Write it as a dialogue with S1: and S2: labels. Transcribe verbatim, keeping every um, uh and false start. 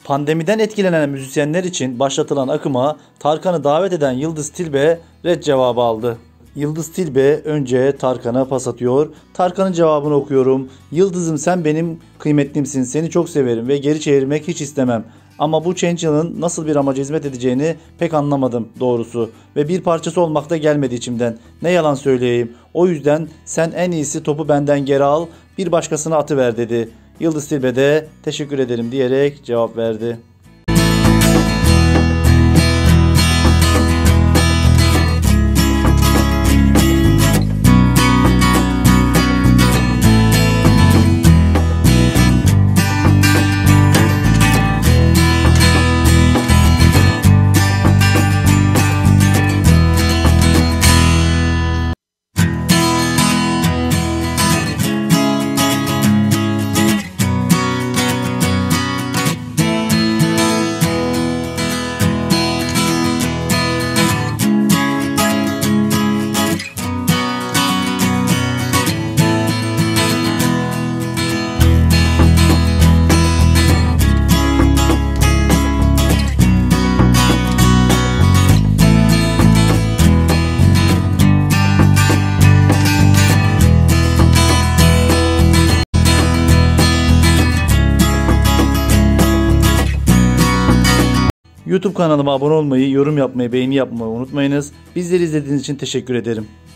S1: Pandemiden etkilenen müzisyenler için başlatılan akıma Tarkan'ı davet eden Yıldız Tilbe red cevabı aldı. Yıldız Tilbe önce Tarkan'a pas atıyor. Tarkan'ın cevabını okuyorum. Yıldız'ım sen benim kıymetlimsin. Seni çok severim ve geri çevirmek hiç istemem. Ama bu Change'ın nasıl bir amaca hizmet edeceğini pek anlamadım doğrusu. Ve bir parçası olmak da gelmedi içimden. Ne yalan söyleyeyim. O yüzden sen en iyisi topu benden geri al. Bir başkasına atıver dedi. Yıldız Tilbe de teşekkür ederim diyerek cevap verdi. YouTube kanalıma abone olmayı, yorum yapmayı, beğeni yapmayı unutmayınız. Bizleri izlediğiniz için teşekkür ederim.